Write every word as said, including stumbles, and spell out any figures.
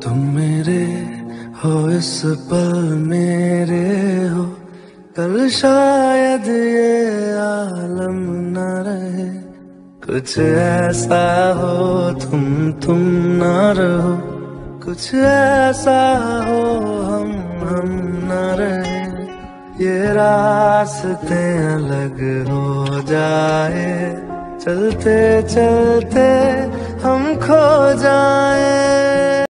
तुम मेरे हो इस पल मेरे हो, कल शायद ये आलम न रहे। कुछ ऐसा हो तुम तुम ना रहो, कुछ ऐसा हो हम हम न रहे। ये रास्ते अलग हो जाए, चलते चलते हम खो जाए।